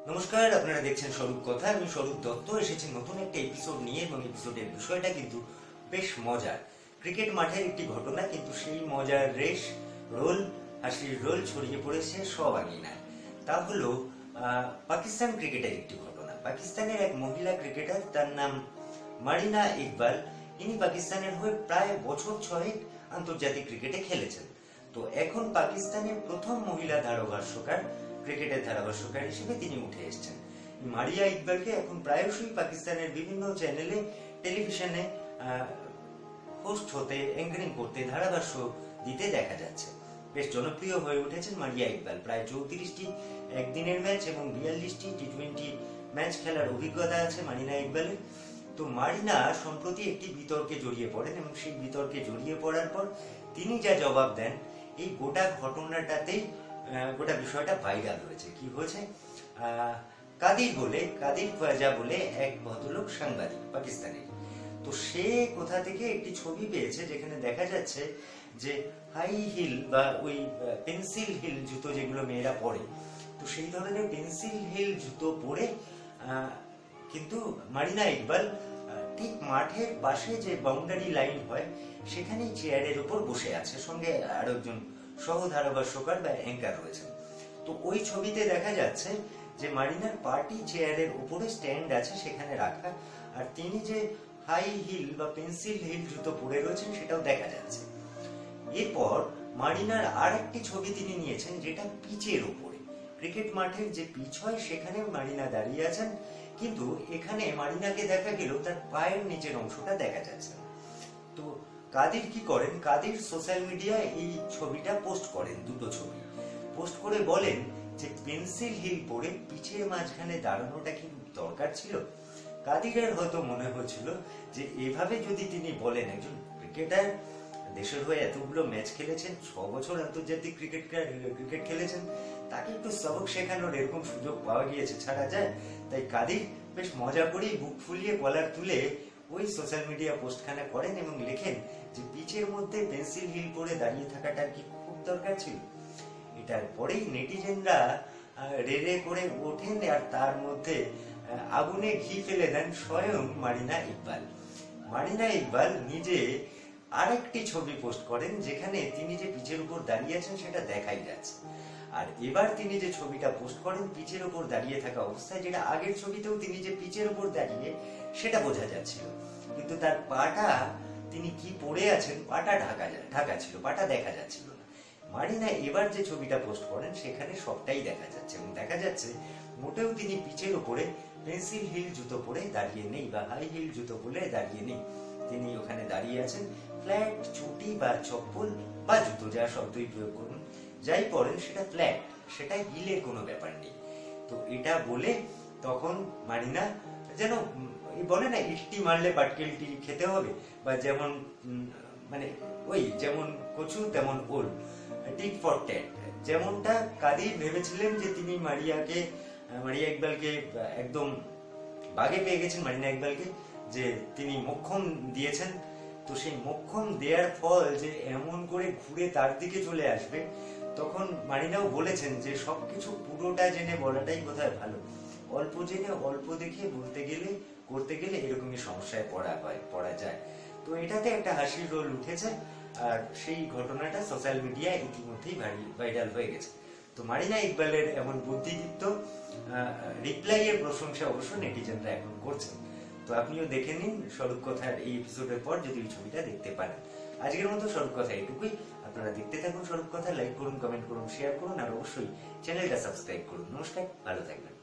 নমস্কার, আপনারা দেখছেন স্বরূপ কথা। আমি স্বরূপ দত্ত এসেছি নতুন একটা এপিসোড নিয়ে, এবং এপিসোডের বিষয়টা কিন্তু বেশ মজার। ক্রিকেট মাঠের একটি ঘটনা, কিন্তু সেই মজার রেশ রোল, হাসির রোল ছড়িয়ে পড়েছে সব আঙিনায়। তা হলো পাকিস্তান ক্রিকেটের একটি ঘটনা। পাকিস্তানের এক মহিলা ক্রিকেটার, তার নাম মারিনা ইকবাল। ইনি পাকিস্তানের হয়ে প্রায় বছর 6 আন্তর্জাতিক ক্রিকেটে খেলেছেন। তো এখন পাকিস্তানের প্রথম মহিলা ধারাভাষ্যকার, ক্রিকেটের ধারাভাষ্যকার হিসেবে তিনি উঠে এসেছেন। মারিয়া ইকবালকে এখন প্রায়শই পাকিস্তানের বিভিন্ন চ্যানেলে, টেলিভিশনে হোস্ট হতে, অ্যাঙ্কারিং করতে, ধারাভাষ্য দিতে দেখা যাচ্ছে। বেশ জনপ্রিয় হয়ে উঠেছেন মারিয়া ইকবাল। প্রায় 34টি একদিনের ম্যাচ এবং 42টি টি20 ম্যাচ খেলার অভিজ্ঞতা আছে মারিনা ইকবালের। তো মারিনা সম্প্রতি একটি বিতর্কে জড়িয়ে পড়েন, এবং সেই বিতর্কে জড়িয়ে পড়ার পর তিনি যা জবাব দেন, এই গোটা ঘটনাটাতেই গোটা বিষয়টা ভাইরাল হয়েছে। কি হয়েছে? কাদির খোয়াজা বলে এক ভদ্রলোক সাংবাদিক পাকিস্তানের, তো সে কোথা থেকে একটি ছবি পেয়েছে যেখানে দেখা যাচ্ছে যে হাই হিল বা ওই পেন্সিল হিল জুতো যেগুলো মেয়েরা পরে, তো সেই ধরনের পেন্সিল হিল জুতো পরে কিন্তু মারিনা ইকবাল ঠিক মাঠের পাশে যে বাউন্ডারি লাইন হয় সেখানেই চেয়ারের উপর বসে আছে, সঙ্গে আরো একজন সহ ধারাভাষ্যকার বা অ্যাঙ্কার রয়েছেন। তো ওই ছবিতে দেখা যাচ্ছে যে মারিনার পার্টি চেয়ারের উপরে স্ট্যান্ড আছে সেখানে রাখা, আর তিনি যে হাই হিল বা পেন্সিল হিল জুতো পরে রয়েছেন সেটাও দেখা যাচ্ছে। এরপর মারিনার আর একটি ছবি তিনি নিয়েছেন, যেটা পিচের উপরে, ক্রিকেট মাঠের যে পিচ হয় সেখানে মারিনা দাঁড়িয়ে আছেন, কিন্তু এখানে মারিনাকে দেখা গেল তার পায়ের নিচের অংশটা দেখা যাচ্ছে। তো কাদির কি করেন? কাদির সোশ্যাল মিডিয়ায় এই ছবিটা পোস্ট করেন, দুটো ছবি পোস্ট করে বলেন যে পেন্সিল হিল পরে পিচের মাঝখানে দাঁড়ানোটা কি দরকার ছিল? কাদিরের হয়তো মনে হয়েছিল যে এভাবে যদি তিনি বলেন, একজন ক্রিকেটার দেশের হয়ে এতগুলো ম্যাচ খেলেছেন, 6 বছর আন্তর্জাতিক ক্রিকেট খেলেছেন, তাকে একটু সবক শেখানোর এরকম সুযোগ পাওয়া গিয়েছে, ছাড়া যায়? তাই কাদির বেশ মজা করেই বুক ফুলিয়ে কলার তুলে ওই সোশ্যাল মিডিয়া পোস্টখানা করেন এবং লেখেন যে পিচের মধ্যে পেন্সিল হিল পরে দাঁড়িয়ে থাকাটা কি খুব দরকার ছিল? এটার পরেই নেটিজেনরা রেড়ে করে ওঠেন, আর তার মধ্যে আগুনে ঘি ফেলে দেন স্বয়ং মারিনা ইকবাল। মারিনা ইকবাল নিজে আরেকটি ছবি পোস্ট করেন যেখানে তিনি যে পিচের উপর দাঁড়িয়ে আছেন সেটা দেখাই যাচ্ছে, আর এবার তিনি যে ছবিটা পোস্ট করেন পিচের উপর দাঁড়িয়ে থাকা অবস্থায়, যেটা আগের ছবিতেও তিনি যে পিচের উপর দাঁড়িয়ে সেটা বোঝা যাচ্ছিল, কিন্তু তার পাটা, তিনি কি পরে আছেন, পাটা ঢাকা ছিল, পাটা দেখা যাচ্ছিল না। মারিনা এবার যে ছবিটা পোস্ট করেন সেখানে সবটাই দেখা যাচ্ছে, এবং দেখা যাচ্ছে মোটেও তিনি পিচের উপরে পেন্সিল হিল জুতো পরে দাঁড়িয়ে নেই বা হাই হিল জুতো পরে দাঁড়িয়ে নেই। তিনি ওখানে দাঁড়িয়ে আছেন ফ্ল্যাট চটি বা চপ্পল বা জুতো, যা শব্দই প্রয়োগ করুন, যাই পরেন সেটা ফ্ল্যাট, সেটা হিলের কোনো ব্যাপার নেই। তো এটা বলে তখন মারিনা যেন বলে না, ইটটি মারলে পাটকেলটি খেতে হবে, বা যেমন মানে ওই যেমন কচু তেমন ওল, টিট ফর ট্যাট। যেমনটা কাদির ভেবেছিলেন যে তিনি মারিয়া ইকবালকে একদম বাগে পেয়ে গেছেন, মারিনা ইকবালকে, যে তিনি মোক্ষম দিয়েছেন, তো সেই মোক্ষম দেওয়ার ফল যে এমন করে ঘুরে তার দিকে চলে আসবে, তখন মারিনাও বলেছেন যে সবকিছু পুরোটা জেনে বলাটাই বোধহয় ভালো, অল্প জেনে অল্প দেখে করতে গেলে এরকমই সমস্যায় পড়া যায়। তো এটাতে একটা হাসির রোল উঠেছে, আর সেই ঘটনাটা সোশ্যাল মিডিয়ায় ইতিমধ্যেই ভাইরাল হয়ে গেছে। তো মারিনা ইকবালের এমন বুদ্ধিদীপ্ত রিপ্লাইয়ের প্রশংসা অবশ্য নেটিজেনরা এখন করছেন। তো আপনিও দেখে নিন স্বরূপ কথার এই এপিসোডের পর, যদি ওই ছবিটা দেখতে পারেন। আজকের মতো স্বরূপ কথা এটুকুই। আপনারা দেখতে থাকুন স্বরূপ কথা, লাইক করুন, কমেন্ট করুন, শেয়ার করুন, আর অবশ্যই চ্যানেলটা সাবস্ক্রাইব করুন। নমস্কার, ভালো থাকবেন।